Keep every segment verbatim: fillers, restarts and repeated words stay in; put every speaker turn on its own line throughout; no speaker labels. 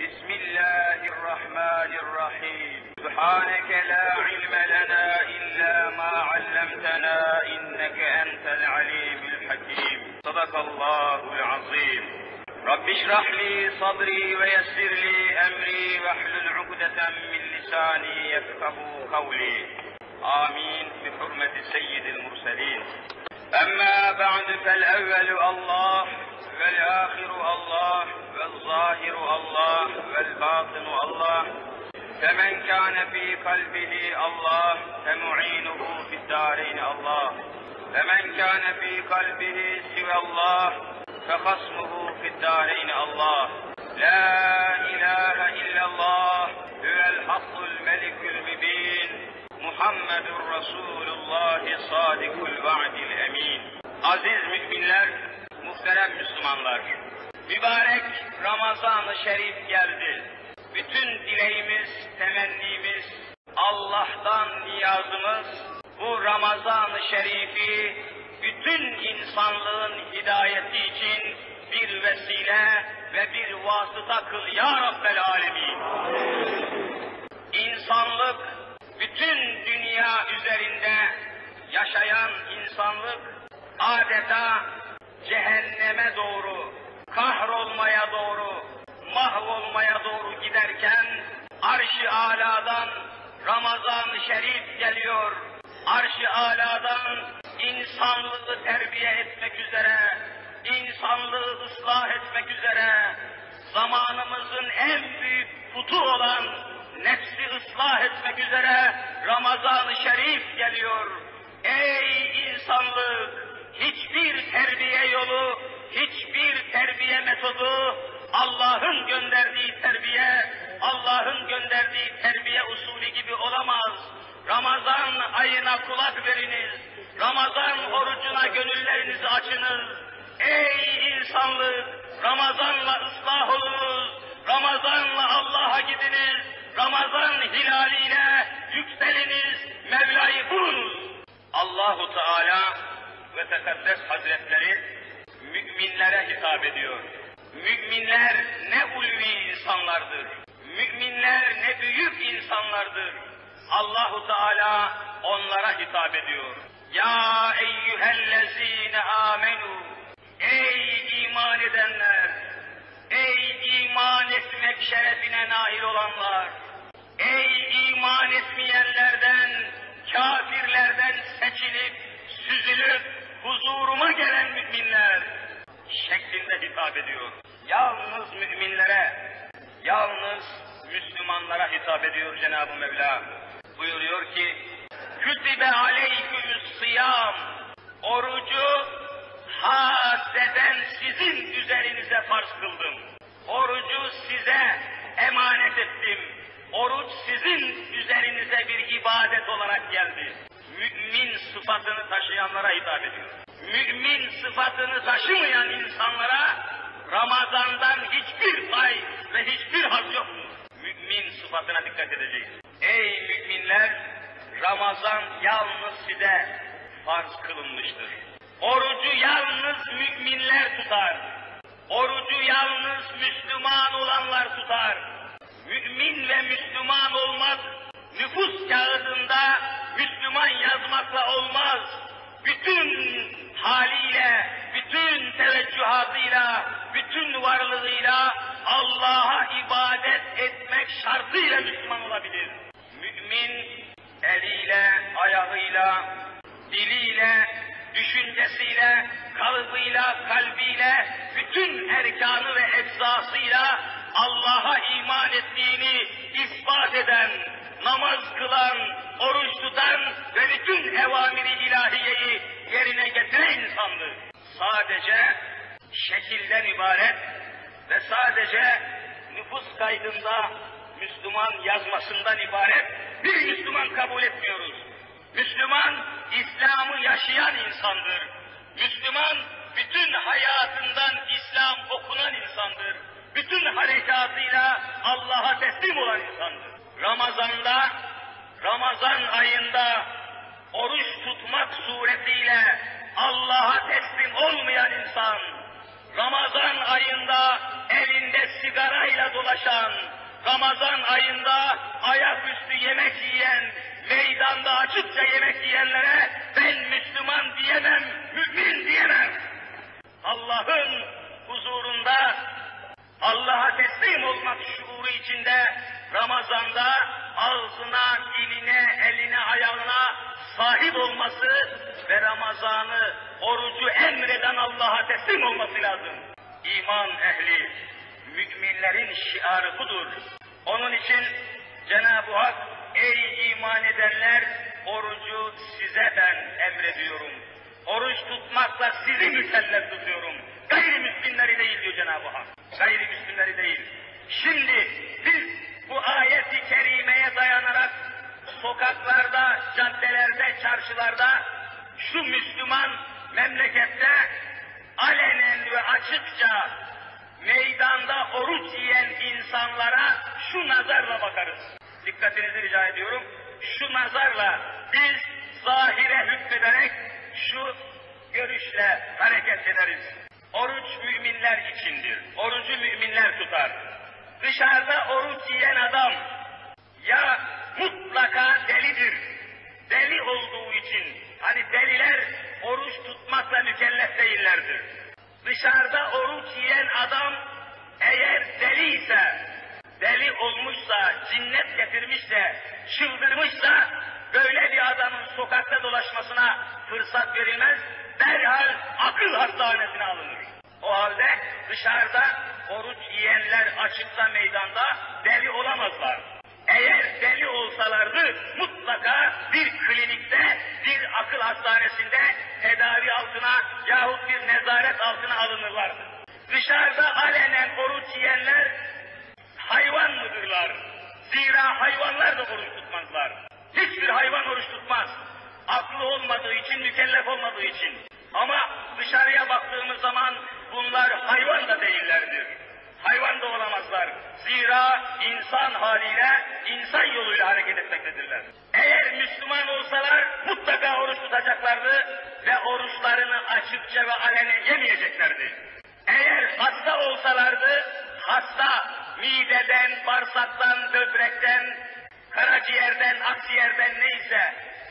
بسم الله الرحمن الرحيم سبحانك لا علم لنا إلا ما علمتنا إنك أنت العليم الحكيم صدق الله العظيم رب اشرح لي صدري ويسر لي أمري واحلل عقدة من لساني يفقهوا قولي آمين بحرمة سيد المرسلين أما بعد فالأول الله والآخر الله والظاهر الله والباطن الله فمن كان في قلبه الله فمعينه في الدارين الله فمن كان في قلبه سوى الله فخصمه في الدارين الله لا إله إلا الله هو الحق الملك المبين محمد رسول الله صادق الوعد الأمين. Aziz müminler, muhterem Müslümanlar, mübarek Ramazan-ı Şerif geldi. Bütün dileğimiz, temennimiz, Allah'tan niyazımız bu Ramazan-ı Şerif'i bütün insanlığın hidayeti için bir vesile ve bir vasıta kıl ya Rabbel Alemin. İnsanlık, bütün dünya üzerinde yaşayan insanlık adeta cehenneme doğru, kahrolmaya doğru, mahvolmaya doğru giderken Arş-ı Alâ'dan Ramazan-ı Şerif geliyor. Arş-ı Alâ'dan insanlığı terbiye etmek üzere, insanlığı ıslah etmek üzere, zamanımızın en büyük putu olan nefsi ıslah etmek üzere Ramazan-ı Şerif geliyor. Ey insanlık! Hiçbir terbiye yolu, hiçbir terbiye metodu Allah'ın gönderdiği terbiye, Allah'ın gönderdiği terbiye usulü gibi olamaz. Ramazan ayına kulak veriniz, Ramazan orucuna gönüllerinizi açınız. Ey insanlık! Ramazanla ıslah olunuz, Ramazanla Allah'a gidiniz, Ramazan hilaliyle yükseliniz, Mevla'yı bulunuz. Allahu Teala ve Tekaddes Hazretleri müminlere hitap ediyor. Müminler ne ulvi insanlardır. Müminler ne büyük insanlardır. Allahu Teala onlara hitap ediyor. Ya eyyühellezine amenu. Ey iman edenler. Ey iman etmek şerefine nail olanlar. Ey iman etmeyenlerden, kafirlerden seçilip, süzülüp, huzuruma gelen müminler şeklinde hitap ediyor. Yalnız müminlere, yalnız Müslümanlara hitap ediyor Cenab-ı Mevla. Buyuruyor ki, Kütibe aleykümü's-sıyam. Orucu haseden sizin üzerinize farz kıldım. Orucu size emanet ettim. Oruç sizin üzerinize bir ibadet olarak geldi. Mümin sıfatını taşıyanlara hitap ediyor. Mümin sıfatını taşımayan insanlara Ramazan'dan hiçbir pay ve hiçbir haz yok. Mümin sıfatına dikkat edeceğiz. Ey müminler! Ramazan yalnız size farz kılınmıştır. Orucu yalnız müminler tutar. Orucu yalnız Müslüman olanlar tutar. Mümin ve Müslüman olmak nüfus kağıdında Müslüman yazmakla olmaz. Bütün haliyle, bütün teveccühatıyla, bütün varlığıyla Allah'a ibadet etmek şartıyla Müslüman olabilir. Mümin eliyle, ayağıyla, diliyle, düşüncesiyle, kalbıyla, kalbiyle, bütün erkanı ve eczasıyla Allah'a iman ettiğini ispat eden, namaz kılan, oruç tutan ve bütün evamiri ilahiyeyi yerine getiren insandır. Sadece şekilden ibaret ve sadece nüfus kaydında Müslüman yazmasından ibaret bir Müslüman kabul etmiyoruz. Müslüman, İslam'ı yaşayan insandır. Müslüman, bütün hayatından İslam okunan insandır. Bütün harekatıyla Allah'a teslim olan insandır. Ramazan'da, Ramazan ayında oruç tutmak suretiyle Allah'a teslim olmayan insan, Ramazan ayında elinde sigarayla dolaşan, Ramazan ayında ayaküstü yemek yiyen, meydanda açıkça yemek yiyenlere ben Müslüman diyemem, mümin diyemem. Allah'ın huzurunda Allah'a teslim olmak şuuru içinde Ramazan'da ağzına, diline, eline, ayağına sahip olması ve Ramazan'ı, orucu emreden Allah'a teslim olması lazım. İman ehli, müminlerin şiarı budur. Onun için Cenab-ı Hak, ey iman edenler, orucu size ben emrediyorum. Oruç tutmakla sizi mükellef tutuyorum. Gayrimüslimleri değil diyor Cenab-ı Hak. Gayrimüslimleri değil. Şimdi biz bu ayet-i kerimeye dayanarak sokaklarda, caddelerde, çarşılarda şu Müslüman memlekette alenen ve açıkça meydanda oruç yiyen insanlara şu nazarla bakarız. Dikkatinizi rica ediyorum. Şu nazarla biz zahire hükmederek şu görüşle hareket ederiz. Oruç müminler içindir. Orucu müminler tutar. Dışarıda oruç yiyen adam ya mutlaka delidir. Deli olduğu için, hani deliler oruç tutmakla mükellef değillerdir. Dışarıda oruç yiyen adam eğer deli ise, deli olmuşsa, cinnet getirmişse, çıldırmışsa, böyle bir adamın sokakta dolaşmasına fırsat verilmez, derhal akıl hastanesine alınır. O halde dışarıda oruç yiyenler açıkta meydanda deli olamazlar. Eğer deli olsalardı mutlaka bir klinikte, bir akıl hastanesinde tedavi altına yahut bir nezaret altına alınırlardı. Dışarıda alenen oruç yiyenler hayvan mıdırlar? Zira hayvanlar da oruç tutmazlar. Hiçbir hayvan oruç tutmaz. Aklı olmadığı için, mükellef olmadığı için. Ama dışarıya baktığımız zaman bunlar hayvan da değillerdir. Hayvan da olamazlar. Zira insan haliyle, insan yoluyla hareket etmektedirler. Eğer Müslüman olsalar mutlaka oruç tutacaklardı ve oruçlarını açıkça ve alenen yemeyeceklerdi. Eğer hasta olsalardı, hasta mideden, bağırsaktan, böbrekten, karaciğerden, akciğerden neyse,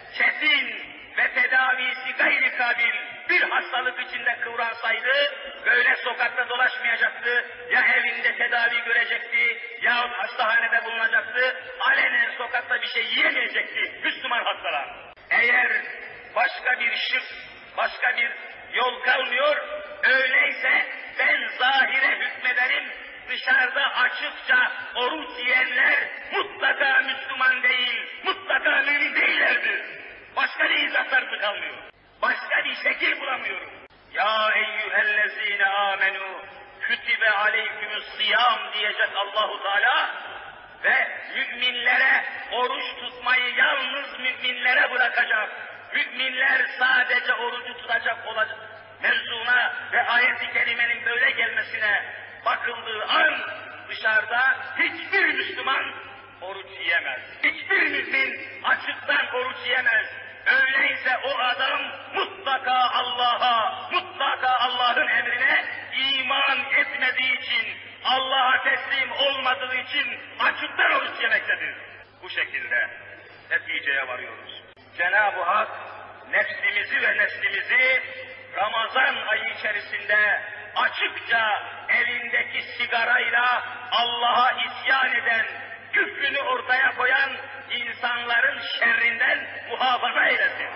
çetin ve tedavisi gayri kabil bir hastalık içinde kıvransaydı, böyle sokakta dolaşmayacaktı, ya evinde tedavi görecekti, yahut hastahanede bulunacaktı, alenen sokakta bir şey yiyemeyecekti Müslüman hastalar. Eğer başka bir şık, başka bir yol kalmıyor, öyleyse ben zahire hükmederim, dışarıda açıkça oruç yiyenler mutlaka Müslüman değil, mutlaka mümin değillerdir. Başka bir izahları kalmıyor. Başka bir şekil bulamıyorum. Ya eyyühellezine amenu kütibe aleykümüssiyam diyecek Allahu Teala ve müminlere oruç tutmayı yalnız müminlere bırakacak. Müminler sadece orucu tutacak olacak mevzuna ve ayet-i kerimenin böyle gelmesine bakıldığı an dışarıda hiçbir Müslüman oruç yiyemez. Hiçbir mümin açıktan oruç yiyemez. Öyleyse o adam mutlaka Allah'a, mutlaka Allah'ın emrine iman etmediği için, Allah'a teslim olmadığı için açıktan oruç yemektedir. Bu şekilde neticeye varıyoruz. Cenab-ı Hak nefsimizi ve neslimizi Ramazan ayı içerisinde açıkça elindeki sigarayla Allah'a isyan eden, küfrünü ortaya koyan insanların şerrinden muhafaza eylesin.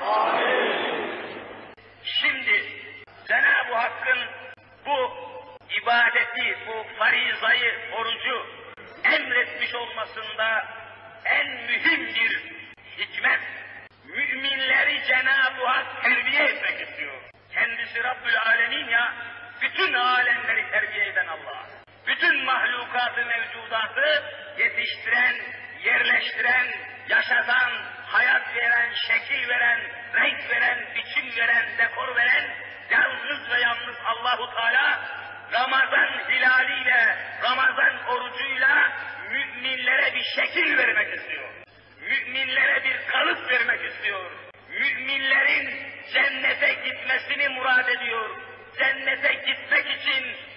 Amin. Şimdi Cenab-ı Hakk'ın bu ibadeti, bu farizayı, orucu emretmiş olmasında en mühim bir hikmet, müminleri Cenab-ı Hak terbiye etmek istiyor. Kendisi Rabbül Alemin ya, bütün alemleri terbiye eden Allah. Bütün mahlukatı, mevcudatı yetiştiren, yerleştiren, yaşatan, hayat veren, şekil veren, renk veren, biçim veren, dekor veren, yalnız ve yalnız Allahu Teala Ramazan hilaliyle, Ramazan orucuyla müminlere bir şekil vermek istiyor. Müminlere bir kalıp vermek istiyor. Müminlerin cennete gitmesini murad ediyor. Cennete gitmek için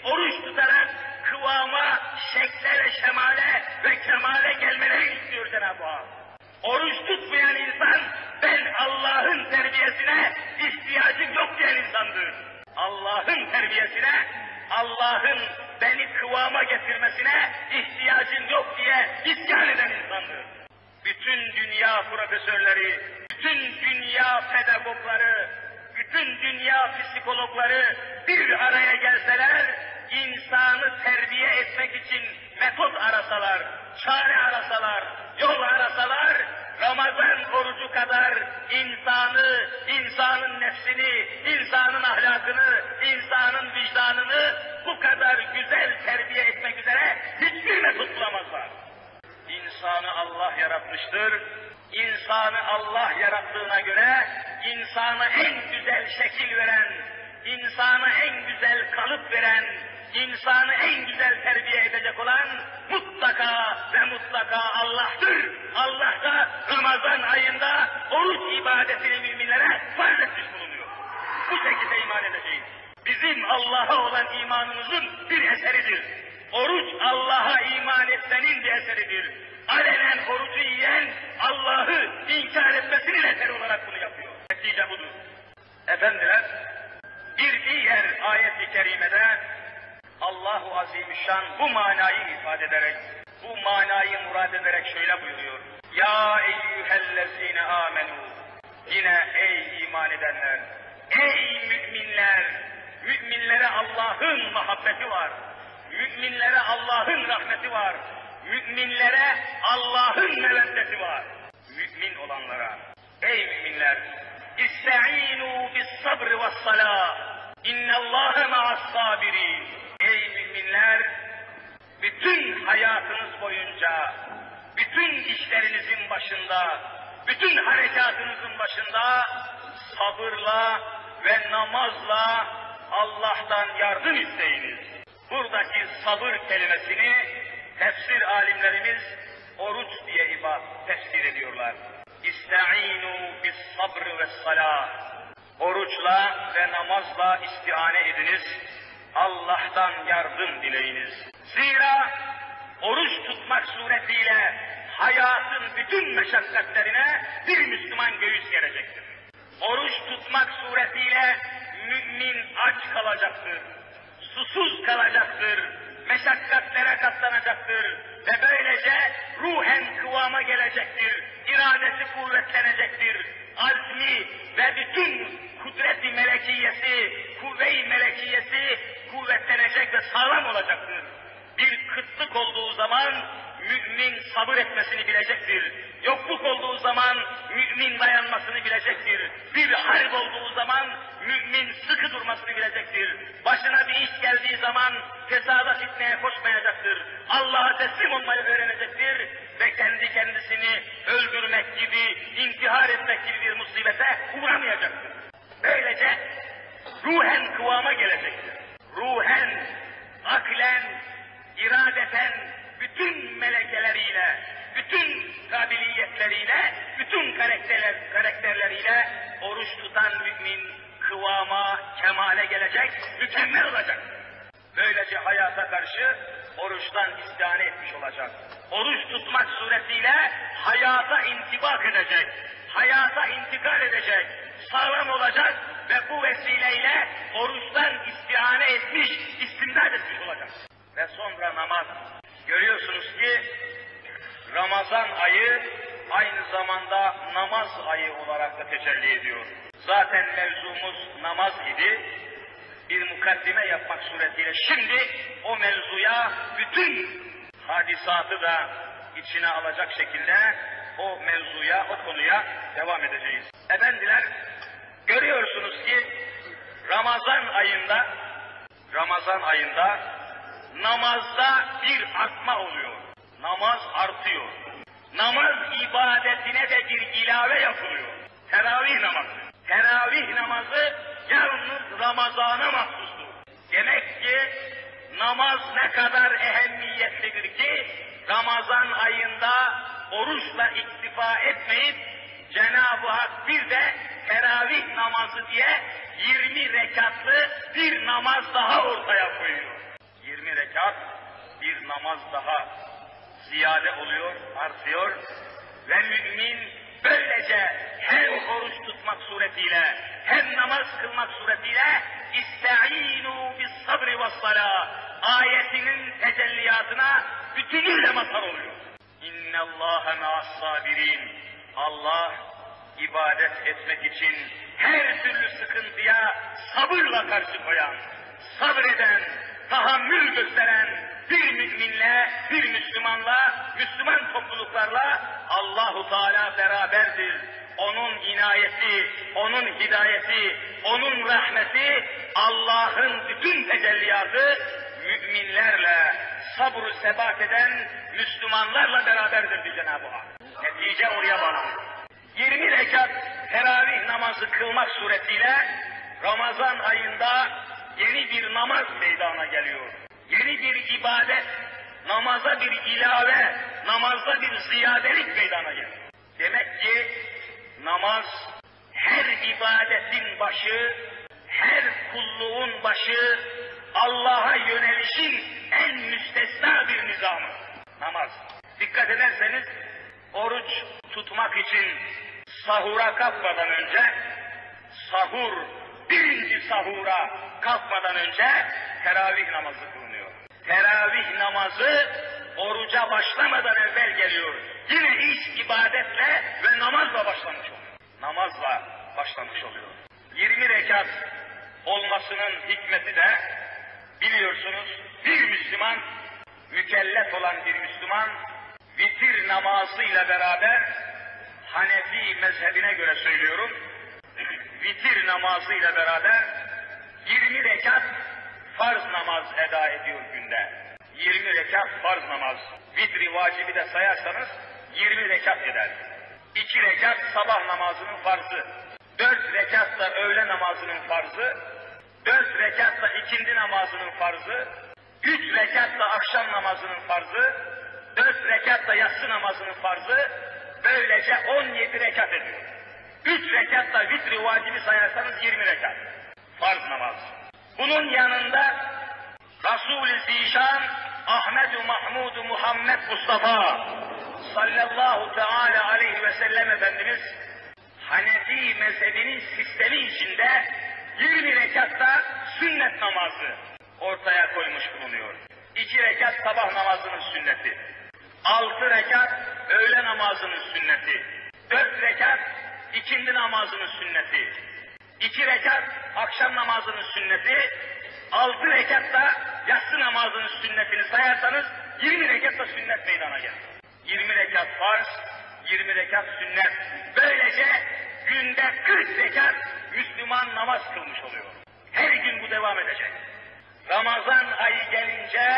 terbiyesine, Allah'ın beni kıvama getirmesine ihtiyacın yok diye isyan eden insandır. Bütün dünya profesörleri, bütün dünya pedagogları, bütün dünya psikologları bir araya gelseler, insanı terbiye etmek için metot arasalar, çare arasalar, yol arasalar, Ramazan orucu kadar insanı, insanın nefsini, insanın ahlakını, insanın vicdanını bu kadar güzel terbiye etmek üzere hiçbir metot bulamazlar. İnsanı Allah yaratmıştır. İnsanı Allah yarattığına göre, insana en güzel şekil veren, insana en güzel kalıp veren, insanı en güzel terbiye edecek olan mutlaka ve mutlaka Allah'tır. Allah da Ramazan ayında oruç ibadetini müminlere farz etmiş bulunuyor. Bu şekilde iman edeceğiz. Bizim Allah'a olan imanımızın bir eseridir. Oruç Allah'a iman etmenin bir eseridir. Alenen orucu yiyen Allah'ı inkar etmesinin eseri olarak bunu yapıyor. Netice budur. Efendiler, bir diğer ayet-i kerimede Allah-u Azimüşşan bu manayı ifade ederek, bu manayı murad ederek şöyle buyuruyor. Ya eyyühellezine amenu. Yine ey iman edenler, ey müminler, müminlere Allah'ın muhabbeti var. Müminlere Allah'ın rahmeti var. Müminlere Allah'ın meveddeti var. Mümin olanlara, ey müminler, İsta'inu bis sabr ve's salah. İnnallâhe ma'as sabirin. Ey müminler, bütün hayatınız boyunca, bütün işlerinizin başında, bütün harekatınızın başında sabırla ve namazla Allah'tan yardım isteyiniz. Buradaki sabır kelimesini tefsir alimlerimiz oruç diye ibad tefsir ediyorlar. İsta'inu bis sabr ve salah. Oruçla ve namazla istihane ediniz. Allah'tan yardım dileyiniz. Zira oruç tutmak suretiyle hayatın bütün meşakkatlerine bir Müslüman göğüs gerecektir. Oruç tutmak suretiyle mümin aç kalacaktır, susuz kalacaktır, meşakkatlere katlanacaktır ve böylece ruhen kıvama gelecektir, iradesi kuvvetlenecektir, azmi ve bütün kudret-i melekiyesi, kuvve-i melekiyesi kuvvetlenecek ve sağlam olacaktır. Bir kıtlık olduğu zaman mümin sabır etmesini bilecektir. Yokluk olduğu zaman mümin dayanmasını bilecektir. Bir harp olduğu zaman mümin sıkı durmasını bilecektir. Başına bir iş geldiği zaman fesada fitneye koşmayacaktır. Allah'a teslim olmayı öğrenecektir ve kendi kendisini öldürmek gibi, intihar etmek gibi bir musibete uğramayacaktır. Böylece ruhen kıvama gelecektir. Ruhen, aklen, iradeten, bütün melekeleriyle, bütün kabiliyetleriyle, bütün karakterler, karakterleriyle oruç tutan mümin kıvama, kemale gelecek, mükemmel olacak. Böylece hayata karşı oruçtan istihane etmiş olacak. Oruç tutmak suretiyle hayata intibak edecek, hayata intikal edecek, sağlam olacak ve bu vesileyle oruçtan istihane etmiş, istimdad etmiş olacak. Ve sonra namaz. Görüyorsunuz ki Ramazan ayı aynı zamanda namaz ayı olarak da tecelli ediyor. Zaten mevzumuz namaz idi. Bir mukaddime yapmak suretiyle şimdi o mevzuya bütün hadisatı da içine alacak şekilde o mevzuya, o konuya devam edeceğiz. Efendiler, görüyorsunuz ki Ramazan ayında Ramazan ayında namazda bir artma oluyor. Namaz artıyor. Namaz ibadetine de bir ilave yapılıyor. Teravih namazı. Teravih namazı yalnız Ramazan'a mahsustur. Demek ki namaz ne kadar ehemmiyetlidir ki Ramazan ayında oruçla iktifa etmeyip Cenab-ı Hak bir de teravih namazı diye yirmi rekatlı bir namaz daha ortaya koyuyor. yirmi rekat bir namaz daha ziyade oluyor, artıyor ve mümin böylece hem oruç tutmak suretiyle, hem namaz kılmak suretiyle İsta'inu bis sabri ve sala ayetinin tecelliyatına bütünüyle mazhar oluyor. İnne Allahe ma'as sabirin. Allah ibadet etmek için her türlü sıkıntıya sabırla karşı koyan, sabreden, tahammül gösteren bir müminle, bir Müslümanla, Müslüman topluluklarla Allahu Teala beraberdir. Onun inayeti, onun hidayeti, onun rahmeti, Allah'ın bütün tecelliyatı müminlerle, sabr-ı sebat eden Müslümanlarla beraberdir diyor Cenab-ı Hak. Netice oraya bağlanır. yirmi rekat teravih namazı kılmak suretiyle Ramazan ayında yeni bir namaz meydana geliyor. Yeni bir ibadet, namaza bir ilave, namazda bir ziyadelik meydana geliyor. Demek ki namaz her ibadetin başı, her kulluğun başı, Allah'a yönelişin en müstesna bir nizamı. Namaz. Dikkat ederseniz oruç tutmak için sahura kalkmadan önce, sahur, birinci sahura kalkmadan önce teravih namazı kılınıyor. Teravih namazı oruca başlamadan evvel geliyor. Yine iş ibadetle ve namazla başlamış oluyor. Namazla başlamış oluyor. yirmi rekat olmasının hikmeti de biliyorsunuz bir Müslüman, mükellef olan bir Müslüman vitir namazıyla beraber Hanefi mezhebine göre söylüyorum, vitir namazıyla beraber yirmi rekat farz namaz eda ediyor günde. yirmi rekat farz namaz. Vitri vacibi de sayarsanız yirmi rekat eder. iki rekat sabah namazının farzı. dört rekat da öğle namazının farzı. dört rekat da ikindi namazının farzı. üç rekat da akşam namazının farzı. dört rekat da yatsı namazının farzı. Böylece on yedi rekat ediyor. üç rekat da vitri vacibi sayarsanız yirmi rekat. Farz namaz. Bunun yanında Resul-i Zişan Ahmed-u Mahmud-u Muhammed Mustafa sallallahu teala aleyhi ve sellem Efendimiz Hanefi mezhebinin sistemi içinde yirmi rekatta sünnet namazı ortaya koymuş bulunuyor. iki rekat sabah namazının sünneti, altı rekat öğle namazının sünneti, dört rekat ikindi namazının sünneti, iki rekat akşam namazının sünneti, altı rekat da yatsı namazının sünnetini sayarsanız yirmi rekat da sünnet meydana gelir. yirmi rekat farz, yirmi rekat sünnet. Böylece günde kırk rekat Müslüman namaz kılmış oluyor. Her gün bu devam edecek. Ramazan ayı gelince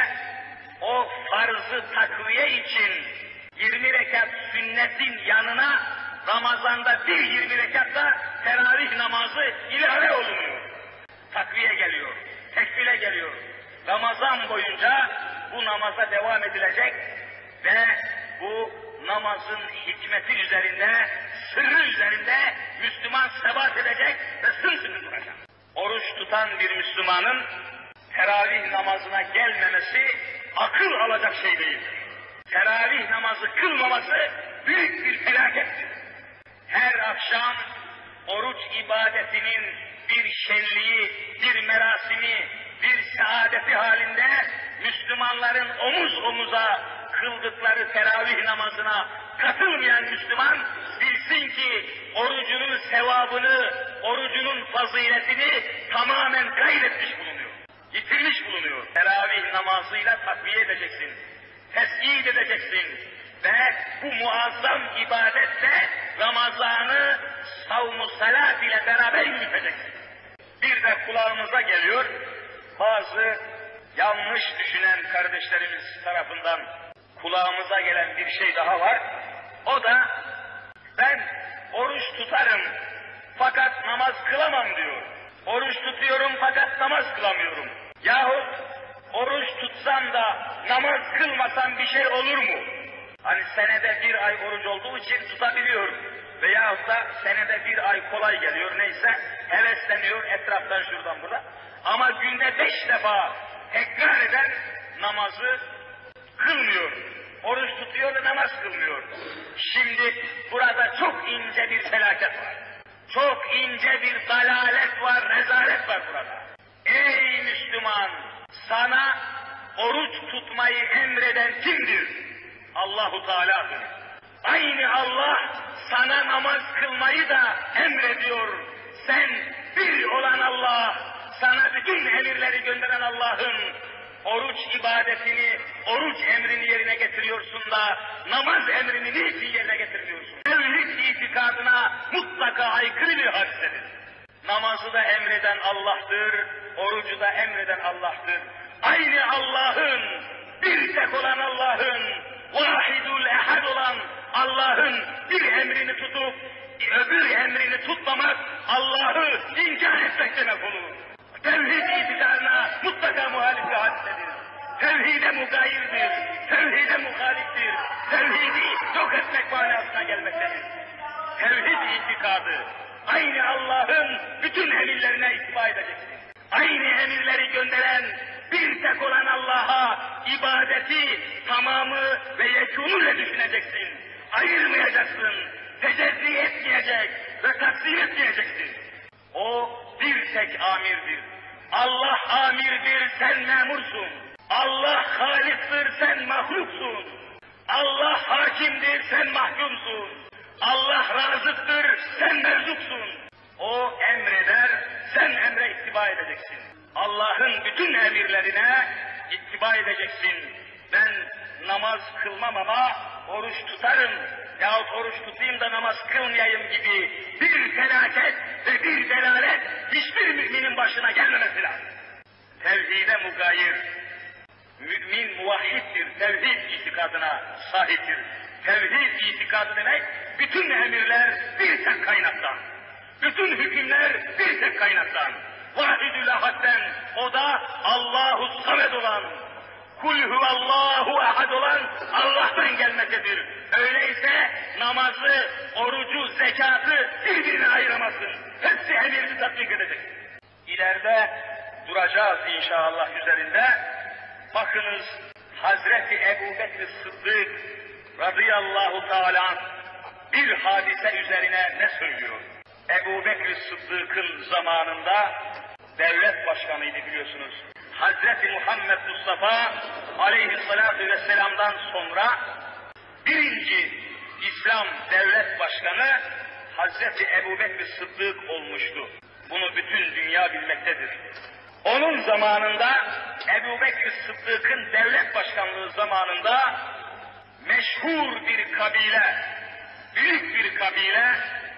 o farzı takviye için yirmi rekat sünnetin yanına Ramazan'da bir yirmi rekat da teravih namazı ilave olunuyor. Takviye geliyor, tekbile geliyor. Ramazan boyunca bu namaza devam edilecek ve bu namazın hikmeti üzerinde, sırrı üzerinde Müslüman sebat edecek ve sımsıkı duracak. Oruç tutan bir Müslümanın teravih namazına gelmemesi akıl alacak şey değildir. Teravih namazı kılmaması büyük bir felakettir. Her akşam oruç ibadetinin bir şenliği, bir merasimi, bir saadeti halinde Müslümanların omuz omuza kıldıkları teravih namazına katılmayan Müslüman bilsin ki orucunun sevabını, orucunun faziletini tamamen kaybetmiş bulunuyor. Yitirmiş bulunuyor. Teravih namazıyla takviye edeceksin, tesbih edeceksin ve bu muazzam ibadetle Ramazan'ı savm-ı salat ile beraber yürüteceksin. Bir de kulağımıza geliyor, bazı yanlış düşünen kardeşlerimiz tarafından kulağımıza gelen bir şey daha var. O da ben oruç tutarım fakat namaz kılamam diyor. Oruç tutuyorum fakat namaz kılamıyorum. Yahut oruç tutsam da namaz kılmasam bir şey olur mu? Hani senede bir ay oruç olduğu için tutabiliyor. Veyahut da senede bir ay kolay geliyor neyse hevesleniyor etraftan şuradan burada. Ama günde beş defa tekrar eden namazı kılmıyor. Oruç tutuyor diyor da namaz kılmıyor. Şimdi burada çok ince bir felaket var. Çok ince bir dalalet var, rezalet var burada. Ey Müslüman! Sana oruç tutmayı emreden kimdir? Allahu Teala'dır. Aynı Allah sana namaz kılmayı da emrediyor. Sen bir olan Allah, sana bütün emirleri gönderen Allah'ın oruç ibadetini, oruç emrini yerine getiriyorsun da namaz emrini niçin yerine getirmiyorsun? Tevhid itikadına mutlaka aykırı bir hadisedir. Namazı da emreden Allah'tır, orucu da emreden Allah'tır. Aynı Allah'ın, bir tek olan Allah'ın, vahidul ehad olan Allah'ın bir emrini tutup öbür emrini tutmamak Allah'ı inkar etmek demek olur. Tevhid itikadına mutlaka muhalif bir hadisedir. Tevhide mugayirdir, tevhide muhaliftir, tevhidi yok etmek manasına gelmektedir. Tevhid itikadı, aynı Allah'ın bütün emirlerine ittiba edeceksin. Aynı emirleri gönderen bir tek olan Allah'a ibadeti tamamı ve yekûnuyla düşüneceksin. Ayırmayacaksın, tecezzi etmeyecek ve taksim etmeyeceksin. O bir tek amirdir. Allah amirdir, sen memursun. Allah haliktir, sen mahluksun. Allah hakimdir, sen mahkumsun. Allah razıktır, sen merzuksun. O emreder, sen emre ittiba edeceksin. Allah'ın bütün emirlerine ittiba edeceksin. Ben namaz kılmam ama oruç tutarım yahut oruç tutayım da namaz kılmayayım gibi bir felaket ve bir delalet hiçbir müminin başına gelmemesi lazım. Tevhide mugayir, mümin muvahhiddir, tevhid itikadına sahiptir. Tevhid itikadı demek, bütün emirler bir tek kaynaktan, bütün hükümler bir tek kaynaktan. Vahidül ahadden, o da Allahu samed olan, kul huvallahu ahad olan Allah'tan gelmektedir. Öyleyse namazı, orucu, zekatı birbirine ayıramazsın. Hepsi emirini tatbik edecek. İleride duracağız inşallah üzerinde. Bakınız Hazreti Ebu Bekir Sıddık radıyallahu teala bir hadise üzerine ne söylüyor? Ebu Bekir Sıddık'ın zamanında devlet başkanıydı biliyorsunuz. Hazreti Muhammed Mustafa aleyhissalatu vesselam'dan sonra birinci İslam devlet başkanı Hazreti Ebu Bekir Sıddık olmuştu. Bunu bütün dünya bilmektedir. Onun zamanında Ebu Bekir Sıddık'ın devlet başkanlığı zamanında meşhur bir kabile, büyük bir kabile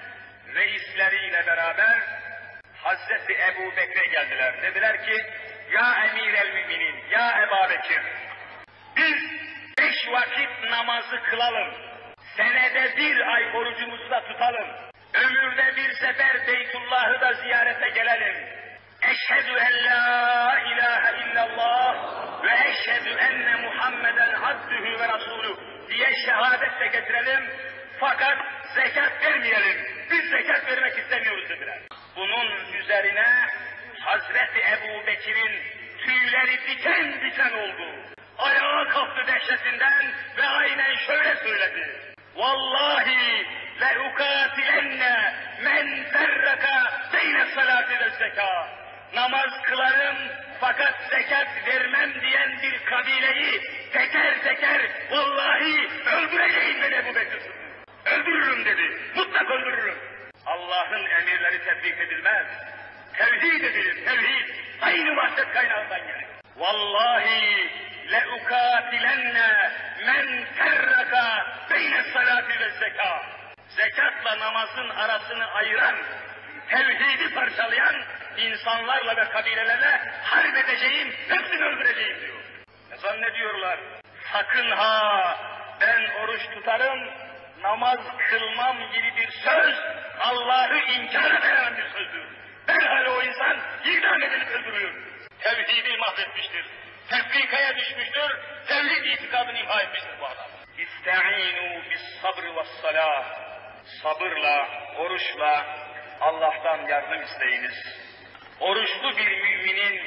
reisleriyle beraber Hazreti Ebu Bekir'e geldiler. Dediler ki, ya Emir el Müminin, ya Ebu Bekir, biz beş vakit namazı kılalım, senede bir ay orucumuzu da tutalım, ömürde bir sefer Beytullah'ı da ziyarete gelelim. Eşhedü en la ilahe illallah ve eşhedü enne Muhammeden abdühü ve rasulü diye şehadet de getirelim, fakat zekat vermeyelim, biz zekat vermek istemiyoruz dediler. Bunun üzerine Hazreti Ebu Bekir'in tüyleri diken diken oldu. Ayağa kalktı dehşetinden ve aynen şöyle söyledi. Vallahi le ukatilenne men ferraka beyne salati ve zeka. Namaz kılarım fakat zekat vermem diyen bir kabileyi teker teker vallahi öldüreceğim dedi Ebu Bekir. Öldürürüm dedi, mutlak öldürürüm. Allah'ın emirleri tetbik edilmez. Tevhid edilir, tevhid. Aynı vahdet kaynağından gelir. Vallahi le ukatilenne men ferraka beyne salati ve zeka. Zekatla namazın arasını ayıran, tevhidi parçalayan insanlarla ve kabilelerle harp edeceğim, hepsini öldüreceğim diyor. Ne zannediyorlar? Sakın ha, ben oruç tutarım, namaz kılmam gibi bir söz, Allah'ı inkar eden bir sözdür. Derhal o insan idam edilip öldürülür. Tevhidi mahvetmiştir. Tefrikaya düşmüştür. Tevhid itikadını imha etmiştir bu adam. İsta'inu bis sabr ve salah. Sabırla, oruçla Allah'tan yardım isteyiniz. Oruçlu bir müminin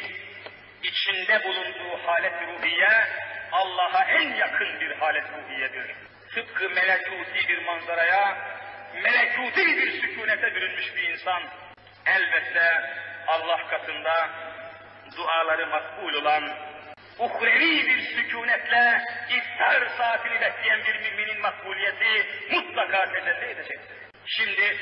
içinde bulunduğu halet ruhiye Allah'a en yakın bir halet ruhiyedir. tıpkı melekuti bir manzaraya, melekuti bir sükunete bürünmüş bir insan, elbette Allah katında duaları makbul olan, uhrevi bir sükunetle iftar saatini bekleyen bir müminin makbuliyeti mutlaka tecelli edecektir. Şimdi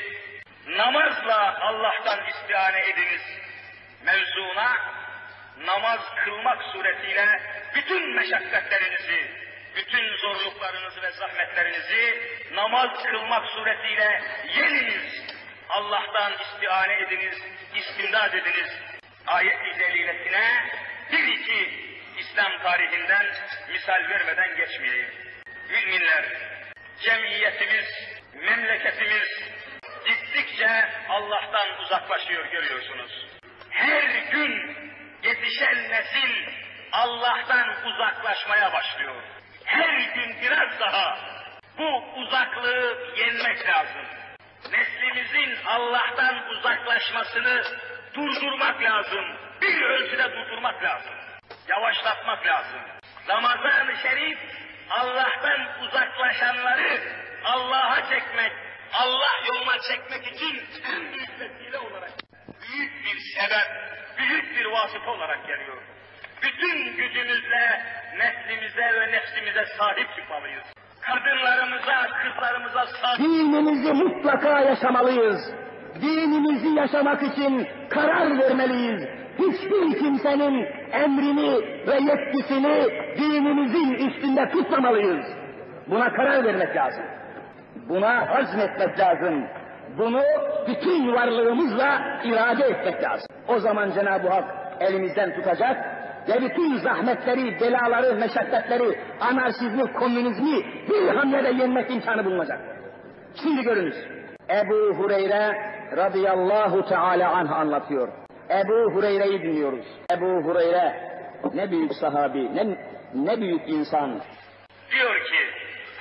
namazla Allah'tan istihane ediniz mevzuna, namaz kılmak suretiyle bütün meşakkatlerinizi, bütün zorluklarınızı ve zahmetlerinizi namaz kılmak suretiyle yeniniz. Allah'tan istihane ediniz, istimdad ediniz. Ayet-i delilesine bir iki İslam tarihinden misal vermeden geçmeyeyim. Müminler, cemiyetimiz, memleketimiz gittikçe Allah'tan uzaklaşıyor görüyorsunuz. Her gün yetişen nesil Allah'tan uzaklaşmaya başlıyor. Her gün biraz daha bu uzaklığı yenmek lazım. Neslimizin Allah'tan uzaklaşmasını durdurmak lazım. Bir ölçüde durdurmak lazım. Yavaşlatmak lazım. Ramazan-ı Şerif Allah'tan uzaklaşanları Allah'a çekmek, Allah yoluna çekmek için en büyük vesile olarak, büyük bir sebep, büyük bir vasıta olarak geliyor. Bütün gücümüzle neslimize ve nefsimize sahip çıkmalıyız. Kadınlarımıza, kızlarımıza sahip...
Dinimizi mutlaka yaşamalıyız. Dinimizi yaşamak için karar vermeliyiz. Hiçbir kimsenin emrini ve yetkisini dinimizin üstünde tutmamalıyız. Buna karar vermek lazım. Buna hazmetmek lazım. Bunu bütün varlığımızla irade etmek lazım. O zaman Cenab-ı Hak elimizden tutacak ve bütün zahmetleri, belaları, meşakkatleri, anarşizmi, komünizmi bir hamlede yenmek imkanı bulunacak. Şimdi görünüz. Ebu Hureyre radıyallahu teala anh anlatıyor. Ebu Hureyre'yi dinliyoruz. Ebu Hureyre ne büyük sahabi, ne, ne büyük insan.
Diyor ki,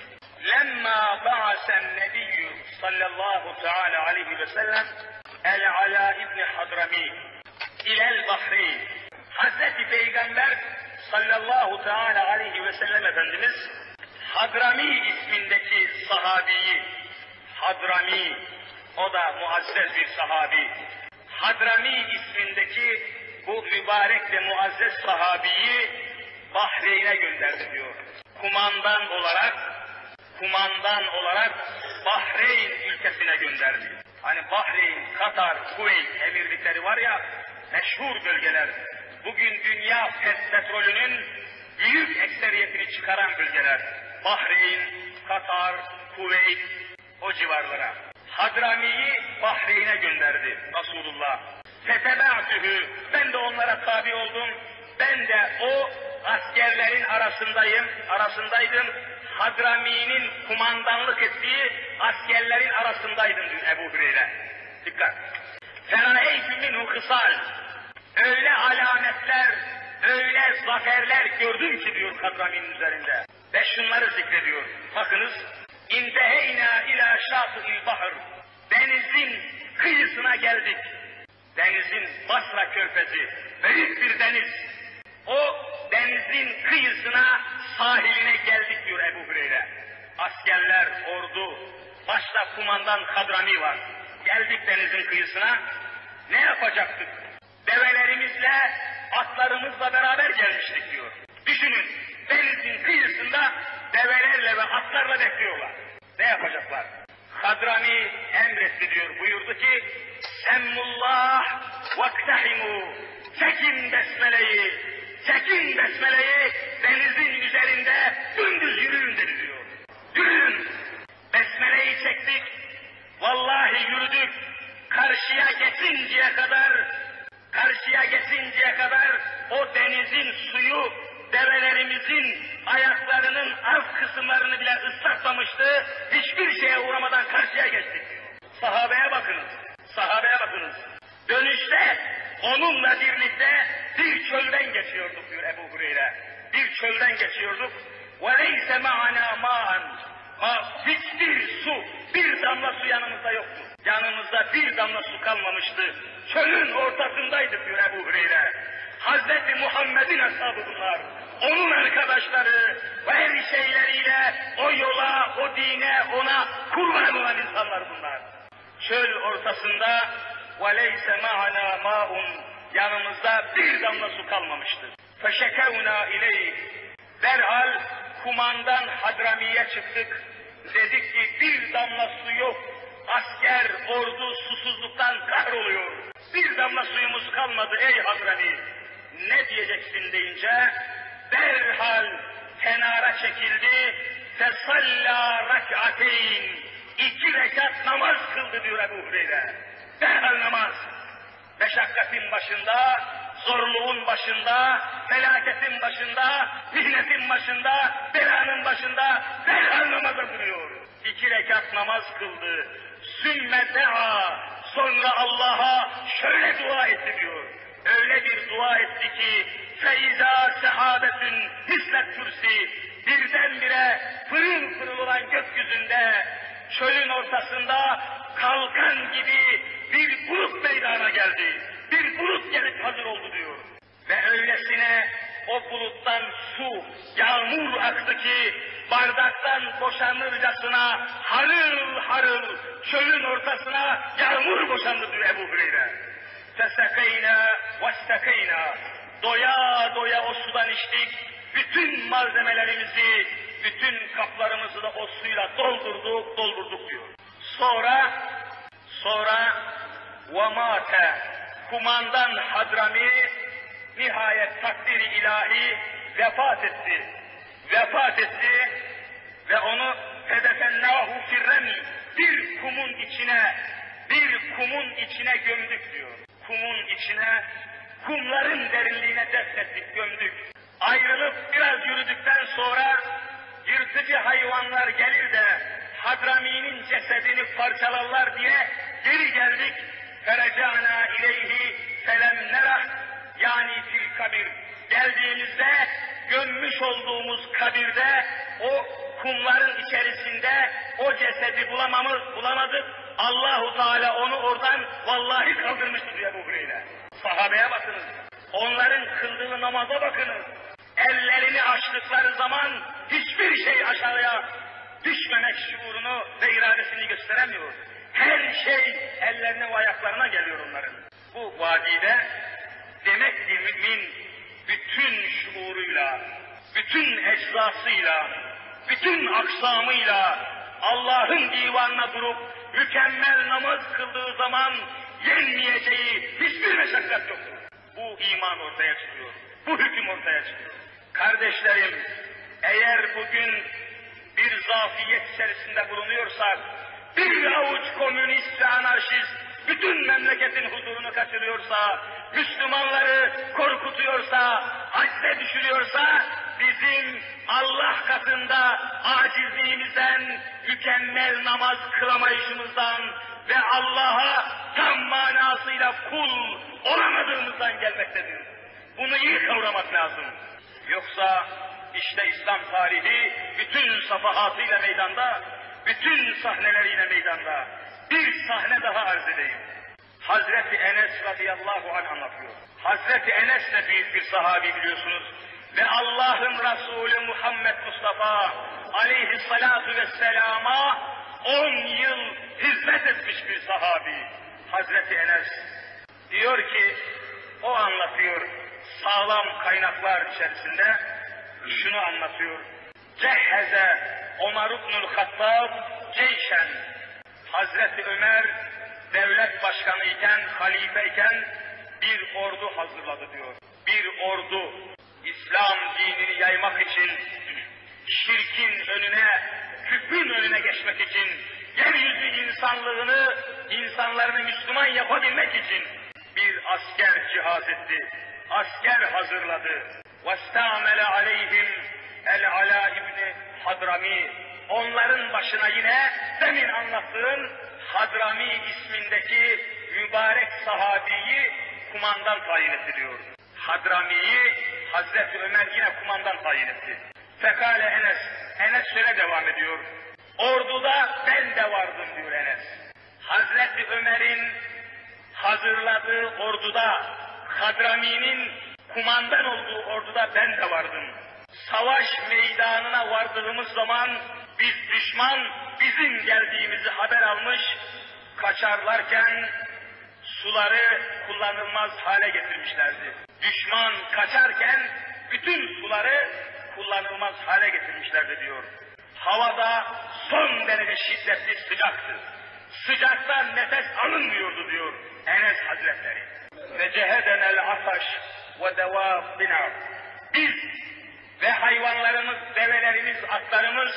lemma ba'asen nebiyyü sallallahu teala aleyhi ve sellem el-Ala ibn Hadrami ilel Bahreyn. Hazreti Peygamber sallallahu teala aleyhi ve sellem Efendimiz Hadrami ismindeki sahabiyi, Hadrami, o da muazzez bir sahabi, Hadrami ismindeki bu mübarek ve muazzez sahabiyi Bahreyn'e gönderdi diyor. Kumandan olarak, kumandan olarak Bahreyn ülkesine gönderdi. Hani Bahreyn, Katar, Kuveyt emirlikleri var ya, meşhur bölgeler. Bugün dünya petrolünün büyük ekseriyetini çıkaran bölgeler. Bahreyn, Katar, Kuveyt, o civarlara. Hadrami'yi Bahreyn'e gönderdi Resulullah. Fetebe'tühü, ben de onlara tabi oldum. Ben de o askerlerin arasındayım, arasındaydım. Hadrami'nin kumandanlık ettiği askerlerin arasındaydım diyor Ebu Hureyre. Dikkat. Feraheytü minhu kısal. Öyle alametler, öyle zaferler gördüm ki diyor Hadrami'nin üzerinde. Ve şunları zikrediyor. Bakınız. İnteheyna ila şatı'il bahr. Denizin kıyısına geldik. Denizin Basra körfezi, büyük bir deniz. O denizin kıyısına, sahiline geldik diyor Ebu Hureyre. Askerler, ordu, başta kumandan Hadrami var. Geldik denizin kıyısına. Ne yapacaktık? Develerimizle, atlarımızla beraber gelmiştik diyor. Düşünün, denizin kıyısında develerle ve atlarla bekliyorlar. Ne yapacaklar? Hadrami emretti diyor, buyurdu ki, Semmullah vaktahimu, çekin besmeleyi, çekin besmeleyi, denizin üzerinde dümdüz yürüyün dedi diyor. Yürüyün, besmeleyi çektik, vallahi yürüdük, karşıya geçinceye kadar, karşıya geçinceye kadar o denizin suyu develerimizin ayaklarının alt kısımlarını bile ıslatmamıştı. Hiçbir şeye uğramadan karşıya geçtik. Sahabeye bakınız, sahabeye bakınız. Dönüşte onunla birlikte bir çölden geçiyorduk diyor Ebu Hureyre. Bir çölden geçiyorduk. وَلَيْسَ مَعَنَا مَاءً Hiçbir su, bir damla su yanımızda yoktu. Yanımızda bir damla su kalmamıştı. Çölün ortasındaydık diyor Ebu Hureyre. Hazreti Muhammed'in ashabı bunlar. Onun arkadaşları ve her şeyleriyle o yola, o ortasında وَلَيْسَ مَعَنَا مَاءٌ yanımızda bir damla su kalmamıştır. فَشَكَوْنَا اِلَيْهِ derhal kumandan Hadrami'ye çıktık. Dedik ki bir damla su yok. Asker, ordu susuzluktan kahroluyor. Bir damla suyumuz kalmadı ey Hadrami. Ne diyeceksin deyince derhal kenara çekildi. Fesalla rak'ateyn. İki rekat namaz kıldı diyor Ebu Hureyre. Derhal namaz. Meşakkatin başında, zorluğun başında, felaketin başında, mihnetin başında, belanın başında derhal namaza duruyor. İki rekat namaz kıldı. Sümme dea, sonra Allah'a şöyle dua etti diyor. Öyle bir dua etti ki feiza sehabetün mislet kürsi, birdenbire pırıl pırıl olan gökyüzünde çölün ortasında kalkan gibi bir bulut meydana geldi. Bir bulut gelip hazır oldu diyor. Ve öylesine o buluttan su, yağmur aktı ki bardaktan boşanırcasına harıl harıl çölün ortasına yağmur boşandı diyor Ebu Hureyre. Fesekeyna vestekeyna, doya doya o sudan içtik, bütün malzemelerimizi, bütün kaplarımızı da o suyla doldurduk, doldurduk diyor. Sonra, sonra وَمَاتَ kumandan Hadrami nihayet takdiri ilahi vefat etti. Vefat etti ve onu فَدَفَنَّاهُ فِرَّمِ bir kumun içine, bir kumun içine gömdük diyor. Kumun içine, kumların derinliğine defnettik, gömdük. Ayrılıp biraz yürüdükten sonra yırtıcı hayvanlar gelir de Hadrami'nin cesedini parçalarlar diye geri geldik. Ferecana ileyhi felem nerah, yani fil kabir. Geldiğimizde gömmüş olduğumuz kabirde o kumların içerisinde o cesedi bulamamız, bulamadık. Allahu Teala onu oradan vallahi kaldırmıştı diyor Ebu Hureyre. Sahabeye bakınız. Onların kıldığı namaza bakınız. Ellerini açtıkları zaman hiçbir şey aşağıya düşmemek şuurunu ve iradesini gösteremiyor. Her şey ellerine ve ayaklarına geliyor onların. Bu vadide demek ki mümin bütün şuuruyla, bütün eczasıyla, bütün aksamıyla Allah'ın divanına durup mükemmel namaz kıldığı zaman yenmeyeceği hiçbir meşakkat yoktur. Bu iman ortaya çıkıyor. Bu hüküm ortaya çıkıyor. Kardeşlerim, eğer bugün bir zafiyet içerisinde bulunuyorsak, bir avuç komünist ve anarşist bütün memleketin huzurunu kaçırıyorsa, Müslümanları korkutuyorsa, hacde düşürüyorsa, bizim Allah katında acizliğimizden, mükemmel namaz kılamayışımızdan ve Allah'a tam manasıyla kul olamadığımızdan gelmektedir. Bunu iyi kavramak lazım. Yoksa işte İslam tarihi bütün safahatıyla meydanda, bütün sahneleriyle meydanda. Bir sahne daha arz edeyim. Hazreti Enes radıyallahu anh anlatıyor. Hazreti Enes de büyük bir sahabi biliyorsunuz. Ve Allah'ın Resulü Muhammed Mustafa aleyhissalatu vesselama on yıl hizmet etmiş bir sahabi. Hazreti Enes diyor ki, o anlatıyor sağlam kaynaklar içerisinde, şunu anlatıyor. Cehheze Ömer ibnül Hattab ceyşen, Hazreti Ömer devlet başkanı iken, halife iken bir ordu hazırladı diyor. Bir ordu İslam dinini yaymak için, şirkin önüne, küfrün önüne geçmek için, yeryüzü insanlığını, insanlarını Müslüman yapabilmek için bir asker cihaz etti. Asker hazırladı. وَاسْتَعْمَلَ عَلَيْهِمْ el-Ala İbni Hadrami. Onların başına yine demin anlattığım Hadrami ismindeki mübarek sahabiyi kumandan tayin ediliyor. Hadrami'yi Hazreti Ömer yine kumandan tayin etti. Fekale Enes, Enes şöyle devam ediyor. Orduda ben de vardım diyor Enes. Hazreti Ömer'in hazırladığı orduda, Hadrami'nin kumandan olduğu orduda ben de vardım. Savaş meydanına vardığımız zaman biz düşman bizim geldiğimizi haber almış, kaçarlarken suları kullanılmaz hale getirmişlerdi. Düşman kaçarken bütün suları kullanılmaz hale getirmişlerdi diyor. Havada son derece şiddetli sıcaktı. Sıcaktan nefes alınmıyordu diyor Enes Hazretleri. Ve cehedenel ataş ve devâbina. Biz ve hayvanlarımız, develerimiz, atlarımız